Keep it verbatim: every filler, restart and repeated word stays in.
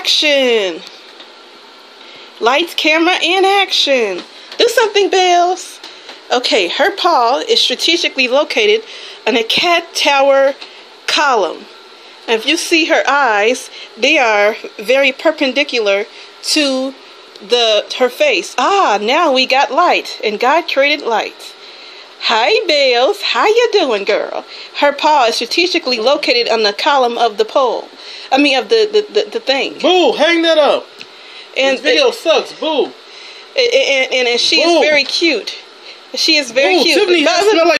action. Lights, camera, and action. Do something, Bells. Okay, her paw is strategically located on a cat tower column. And if you see her eyes, they are very perpendicular to the her face. Ah, now we got light, and God created light. Hi, Bells. How you doing, girl? Her paw is strategically located on the column of the pole. I mean, of the the, the, the thing. Boo, hang that up. And this video it, sucks. Boo. And, and, and she Boo. is very cute. She is very Boo, cute. Tiffany smell like